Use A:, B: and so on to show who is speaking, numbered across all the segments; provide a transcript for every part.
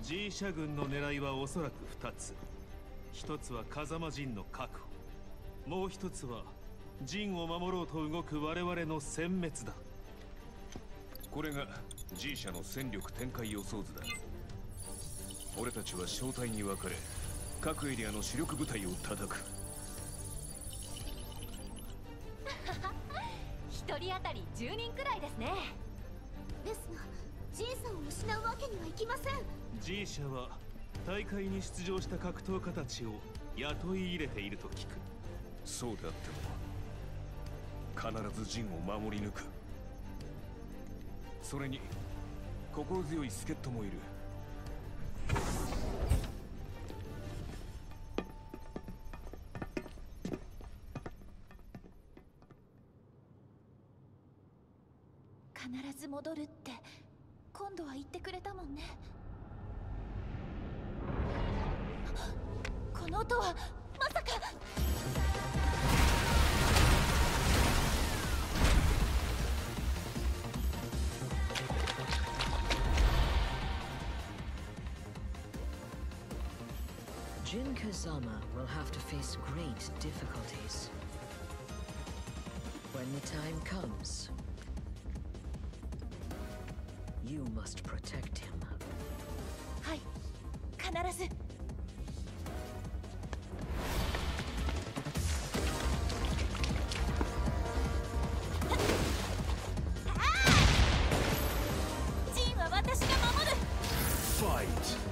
A: G 社軍の狙いはおそらく2つ。一つは風間陣の確保、もう一つは陣を守ろうと動く我々の殲滅だ。
B: これが G 社の戦力展開予想図だ。俺たちは小隊に分かれ、各エリアの主力部隊を叩く。
C: 一人当たり10人くらいですね。
D: ですがジンさんを失うわけにはいきません。
A: G 社は大会に出場した格闘家たちを雇い入れていると聞く。
B: そうであっても必ず陣を守り抜く。それに心強い助っ人もいる。
D: 必ず戻るって今度は言ってくれたもんね。この音はまさか。
E: Jin Kazama will have to face great difficulties. When the time comes, you must protect him.
D: はい、必ず。ジンは私が守る。
B: Fight!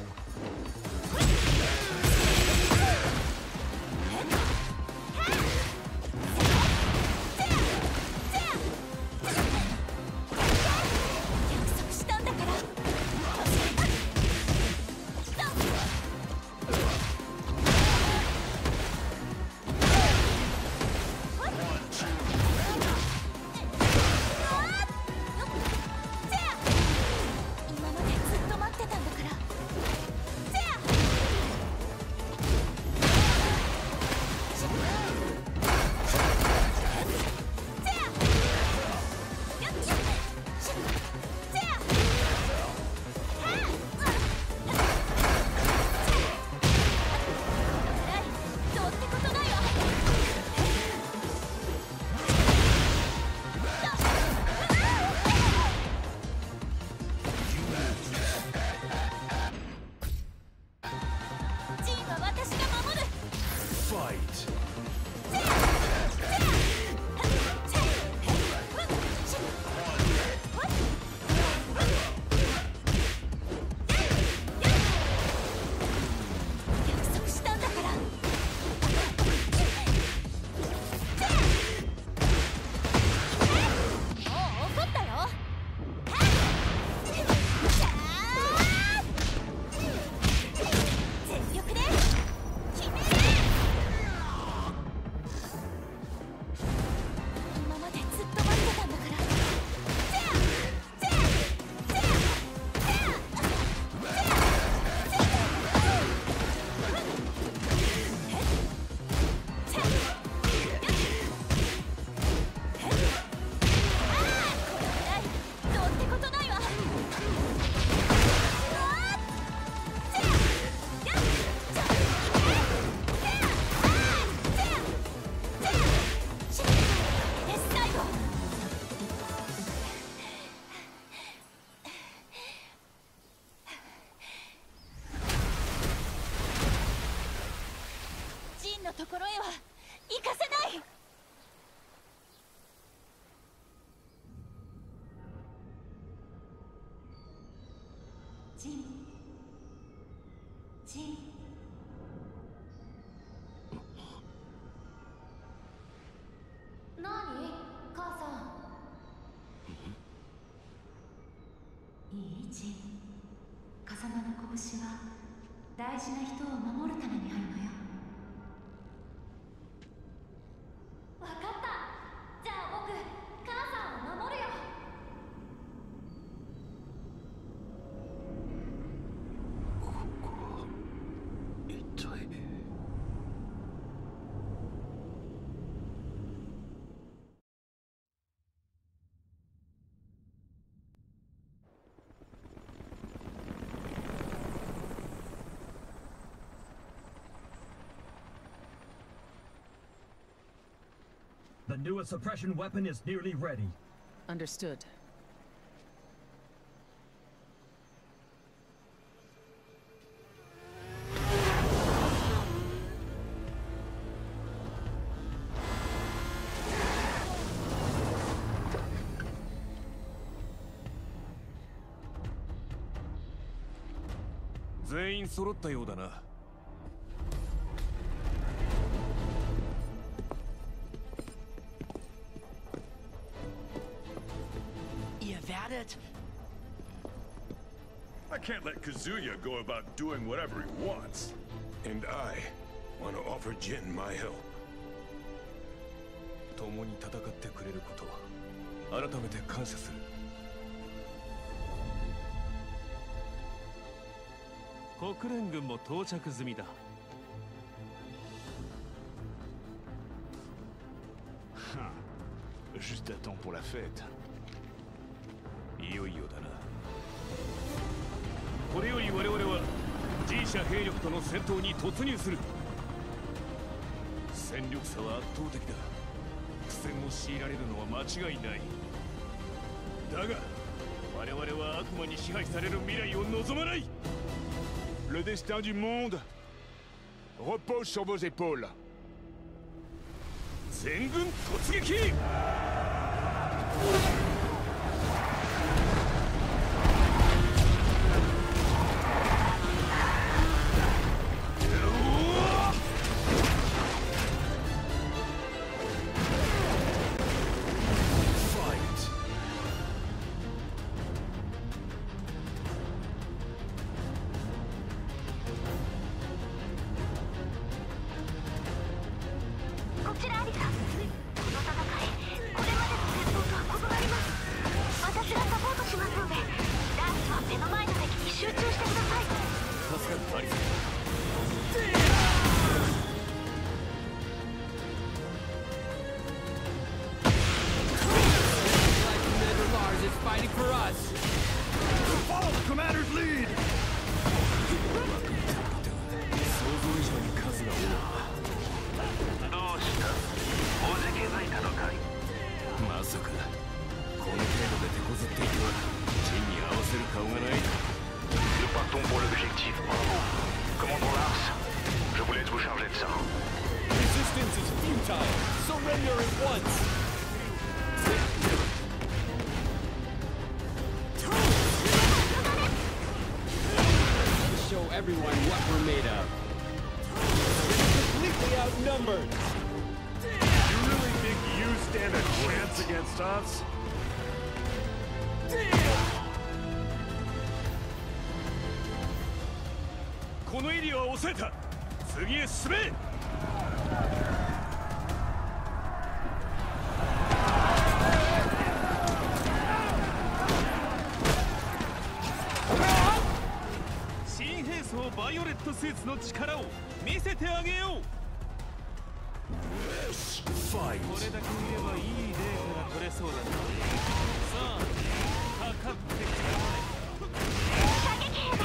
D: ところへは行かせない。ジン、ジン。なに、母さん。いいジン。風間の拳は大事な人を守るためにあるのよ。わかった。じゃあ僕、母さんを守るよ。
A: ここは一体。
F: The newest suppression weapon is nearly ready.
G: Understood.
B: 全員揃ったようだな。
H: You've had it.
I: I can't let Kazuya go about doing whatever he wants.
J: And I want to offer Jin my help.
B: 共に戦ってくれること改めて感謝する。
A: 国連軍も到着済みだ。
I: Juste à temps pour la fête.
B: いよいよだな。これより我々は G 社兵力との戦闘に突入する。戦力差は圧倒的だ。苦戦を強いられるのは間違いない。だが我々は悪魔に支配される未来を望まない。
I: Le destin du monde repose sur vos épaules.
B: 全軍突撃！
K: Everyone what we're made of. Completely outnumbered.
I: You really think you stand a chance against us?
B: このエリアは抑えた。次へ進め。
A: バイオレットスーツの力を見せてあげよう。これだけ見ればいいデータが取れそうだな。さあ、かかってきたまえ。射撃兵です。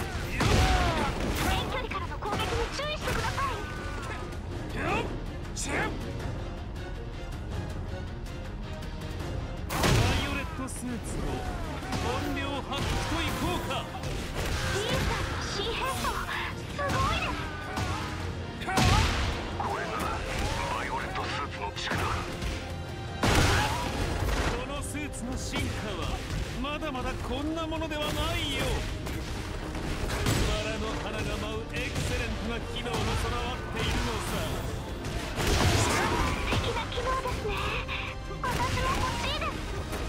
A: 遠距離からの攻撃に注意してください。バイオレットスーツの本領発揮といこうか。新兵装すごいです。これがバイオレットスーツの力。このスーツの進化はまだまだこんなものではないよ。バラの花が舞うエクセレントな機能の備わっているのさ。素敵な機能ですね。私も欲しいです。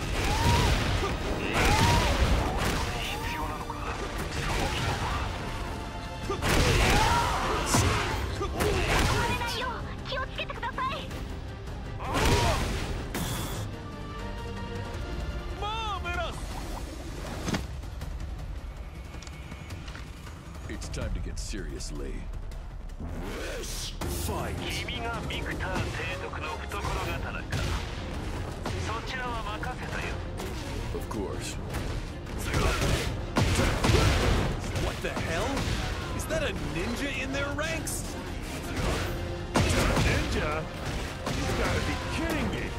A: 必要なのか、その機能は。
J: It's time to get serious, Lee. Fight.
A: 君がビクター提督の懐刀か。そちらは任せたよ。
J: Of course.
K: What the hell? Is that a ninja in their ranks?
I: Ninja? You gotta be kidding me!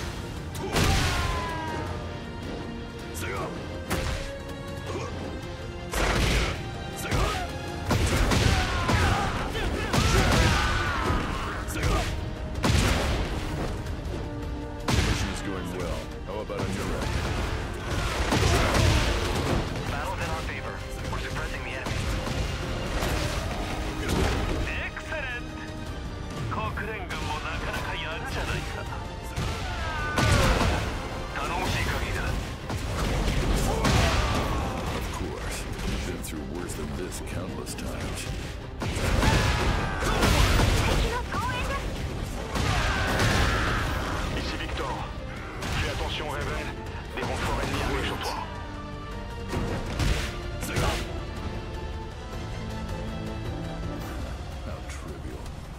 J: Mission's going well. How about on your end?
G: Battle's in our favor. We're suppressing the enemy. Excellent! 国連軍もなかなかやるじゃないか。頼もしい限りだ。
J: Of course. We've been through worse than this countless times.
G: Ici Victor. Fais attention, Raven. Des renforts ennemis arrivent sur toi.
J: How trivial.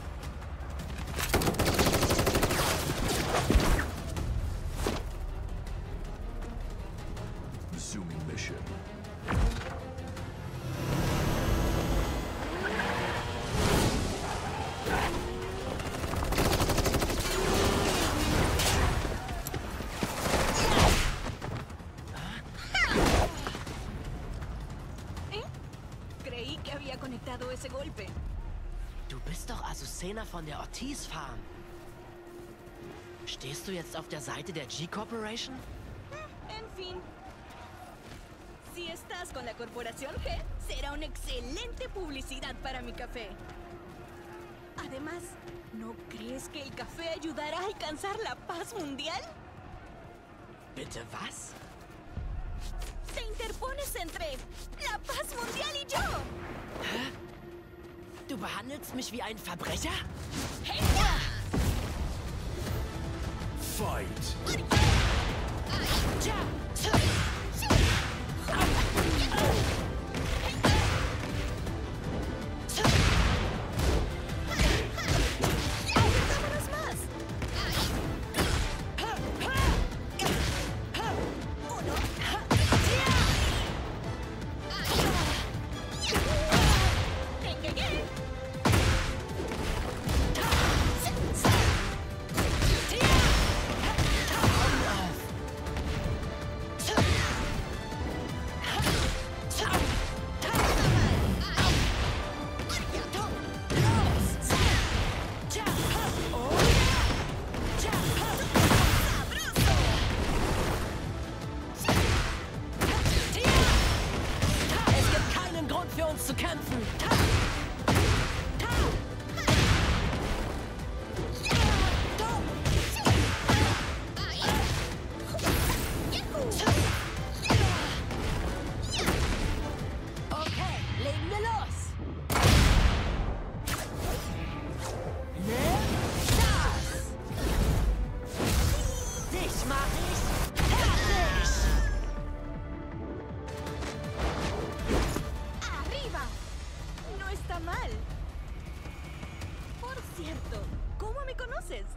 J: Resuming mission.
L: Creí que había conectado ese golpe.
H: Du bist doch Azucena von der Ortiz Farm. Stehst du jetzt auf der Seite der G-Corporation?
L: En fin. Si estás con la Corporación G, será una excelente publicidad para mi café. Además, ¿no crees que el café ayudará a alcanzar la paz mundial?
H: Bitte was?
L: Te interpones entre la paz mundial y yo.
H: Hä? Du behandelst mich wie ein Verbrecher?
L: ¡Genial!
J: Fight!
L: ¡Vámonos más!
H: zu kämpfen. Okay, legen wir los. Nimm das. Dich mach ich fertig.
L: ¡Arriba! No está mal. Por cierto, ¿cómo me conoces?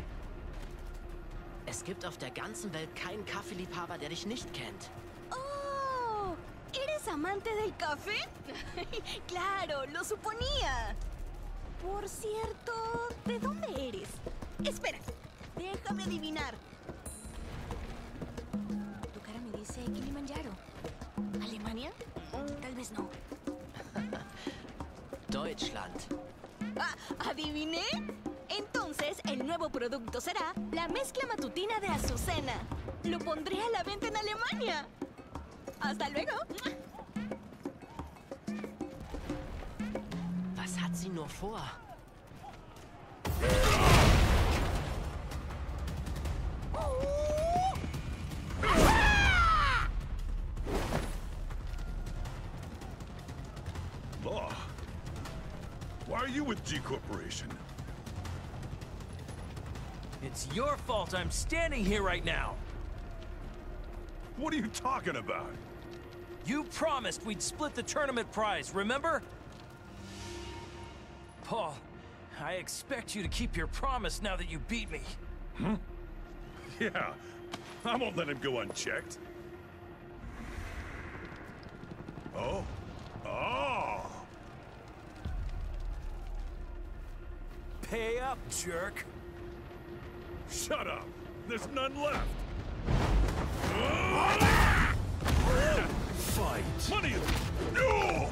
H: Es gibt auf der ganzen Welt keinen Kaffeeliebhaber, der dich nicht kennt.
L: ¡Oh! ¿Eres amante del café? Claro, lo suponía. Por cierto, ¿de dónde eres? Espera, déjame adivinar. Tu cara me dice Kilimanjaro. ¿Alemania? Tal vez no.
H: Deutschland.
L: Ah, ¿adiviné? Entonces, el nuevo producto será la mezcla matutina de azucena. Lo pondré a la venta en Alemania. ¡Hasta luego!
H: Was hat sie nur vor?
I: Law, why are you with G Corporation?
K: It's your fault I'm standing here right now.
I: What are you talking about?
K: You promised we'd split the tournament prize, remember? Paul, I expect you to keep your promise now that you beat me.
I: Hmm? Yeah, I won't let him go unchecked. Oh? Oh!
K: Pay up, jerk.
I: Shut up! There's none left!
K: Fight!
I: Money! No!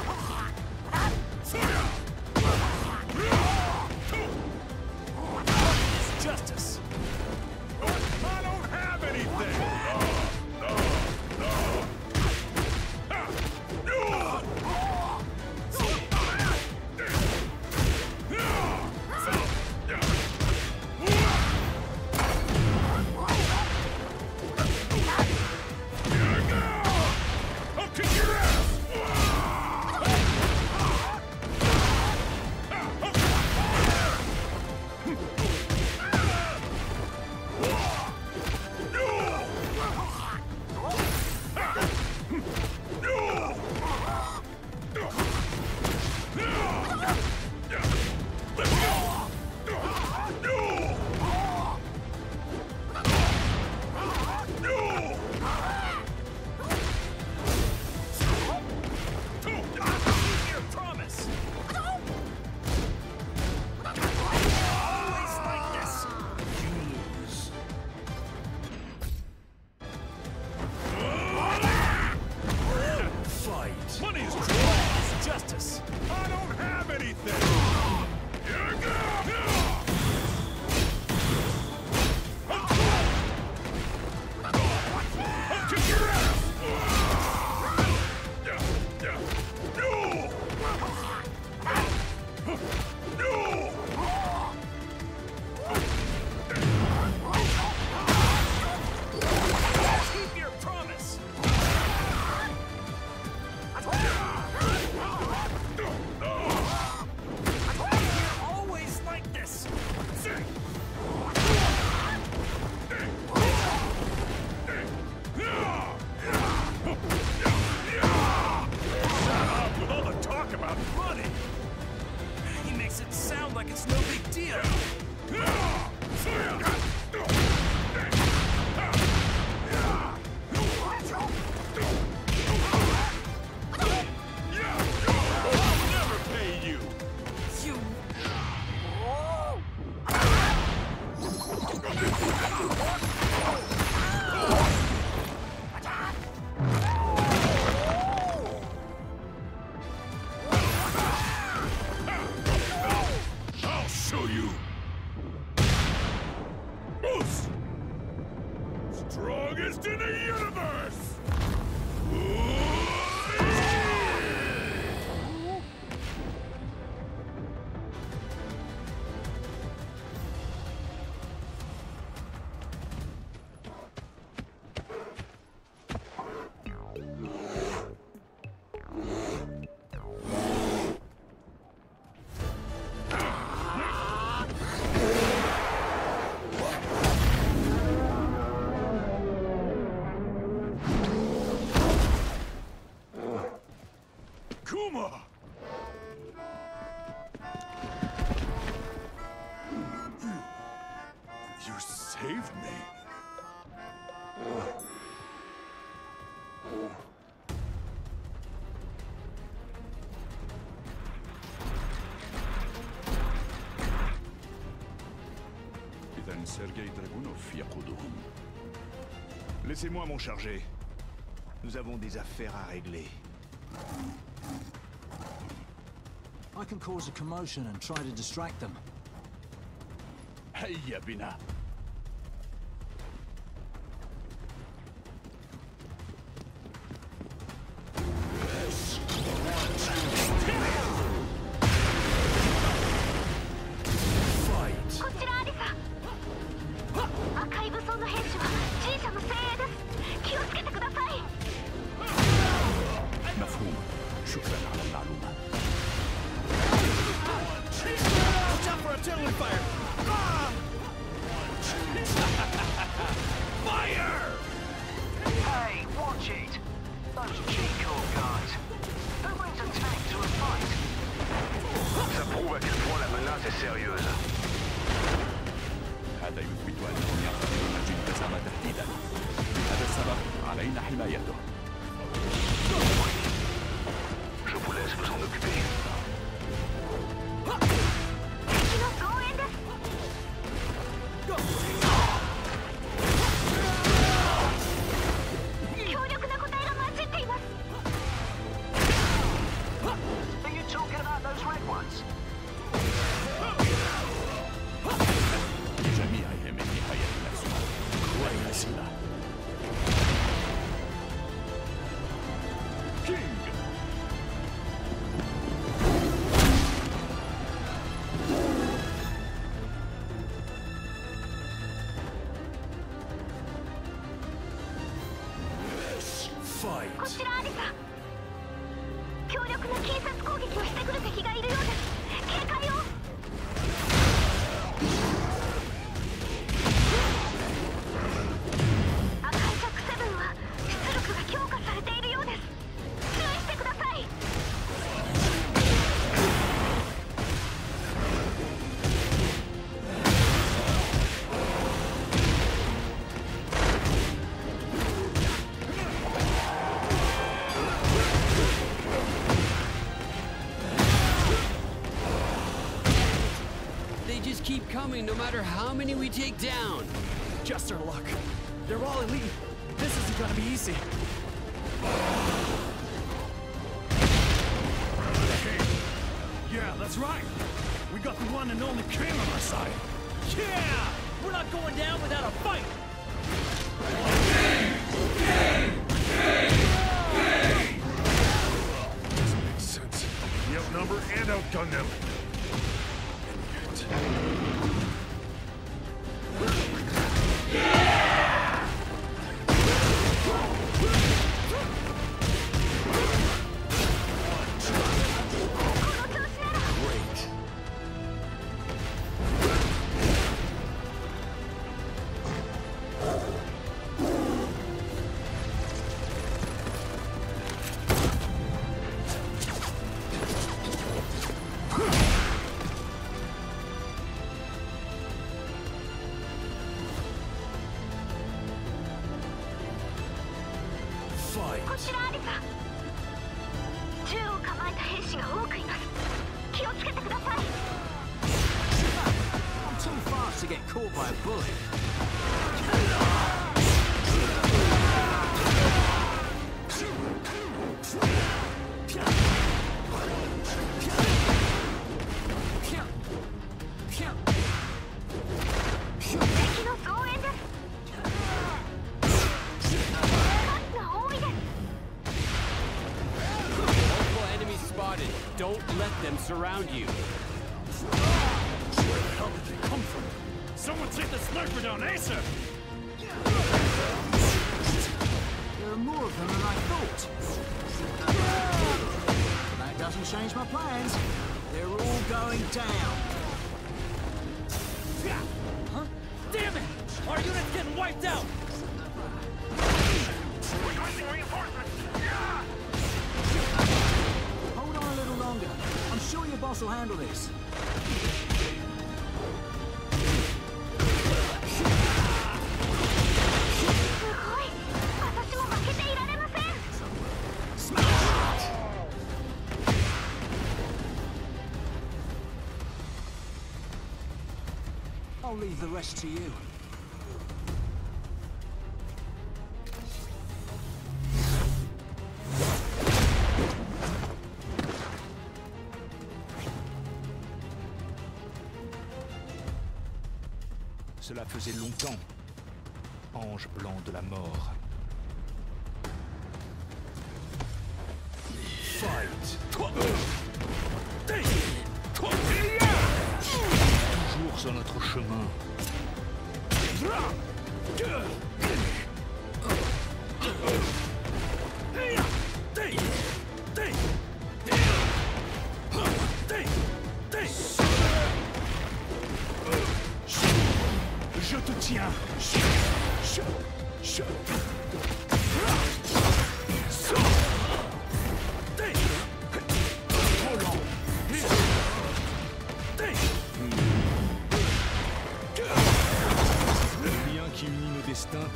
K: It's justice!
I: I don't have anything! Strongest in the universe! You saved me. إذن سيرجي دراغونوف يقودهم. Laissez-moi m'en charger. Nous avons des affaires à régler.
K: I can cause a commotion and try to distract them.
I: هيا بنا.
K: مفهوم. شكرا على المعلومة.
G: Fire! Hey, watch it! Those Chico guys. Who brings a tank to a fight? Ça prouve à quel point la menace est sérieuse.
I: هذا يثبت أنهم يعتبرون جن كسامة تهديدا. هذا السبب علينا حمايته.
G: Je vous laisse vous en occuper.
C: Go!
L: こちらアリサ。強力な近接攻撃をしてくる敵がいるようです。警戒を。赤いジャック7は出力が強化されているようです。注意してください。
M: Keep coming no matter how many we take down.
K: Just our luck. They're all elite. This isn't gonna be easy.
I: Hey. Yeah, that's right. We got the one and only king on our side.
K: Yeah! We're not going down without a fight!
I: Doesn't make sense. We outnumber and outgun them.
K: To get caught by a bullet.
M: Multiple enemies spotted. Don't let them surround you.
I: Where the hell did they come from? Someone take the sniper down ASAP!
N: There are more of them than I thought. That doesn't change my plans. They're all going down.
K: Huh? Damn it! Our unit's getting wiped out!
G: Requesting reinforcements!
N: Hold on a little longer. I'm sure your boss will handle this. I'll leave the rest to you.
I: Cela faisait longtemps. Ange blanc de la mort. Fight! Toujours sur notre chemin. Je te tiens. Le lien qui unit nos destins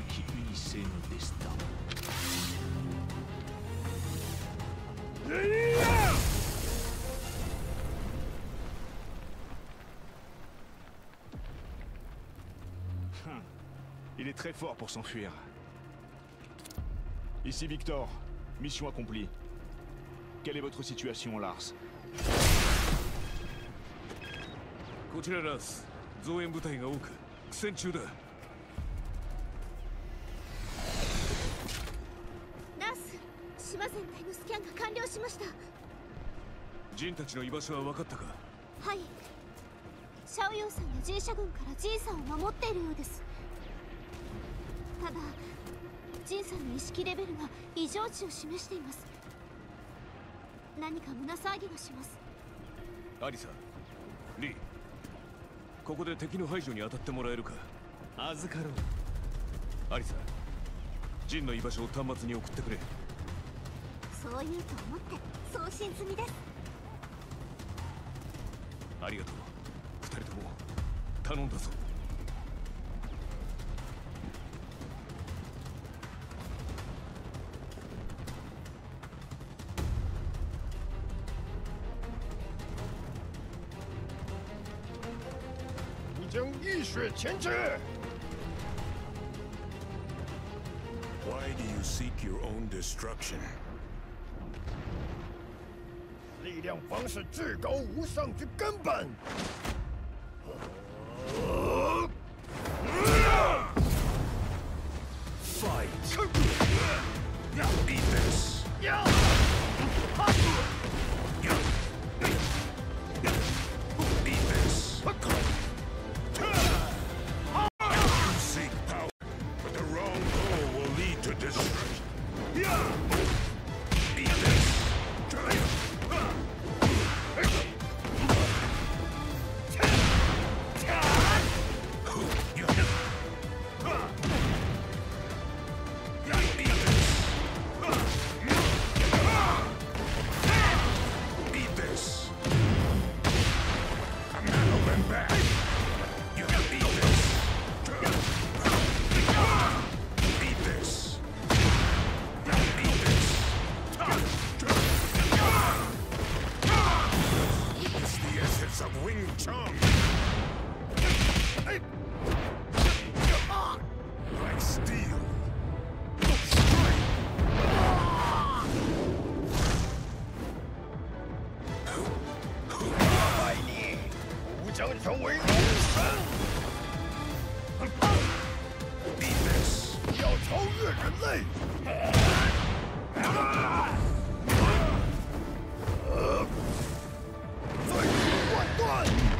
I: Finissez nos destins. Il est très fort pour s'enfuir. Ici Victor, mission accomplie. Quelle est votre situation, Lars?
B: こちらラス、増援部隊が多く苦戦中だ。
L: ラス、島全体のスキャンが完了しました。
B: ジンたちの居場所は分かったか？
L: はい。シャオヨウさんが G 社軍からジンさんを守っているようです。ただジンさんの意識レベルが異常値を示しています。何か胸騒ぎがします。
B: アリサ、リー、ここで敵の排除に当たってもらえるか？
A: 預かろ
B: う。アリサ、ジンの居場所を端末に送ってくれ。
L: そう言うと思って送信済みです。
B: ありがとう。二人とも頼んだぞ。
O: 将浴血前去。
J: Why do you seek your own destruction?
O: 力量方是至高无上之根本。
J: Fight! Beat this! Beat this! You seek power, but the wrong goal will lead to destruction. Beat this! Beat this! I'm not holding back. You can beat this. Beat this. Beat this. Witness the essence of Wing Chun. Like steel. Strike.
O: 拜你，吾将成为龙神。
J: Beat this.
O: 要超越人类。最后断断。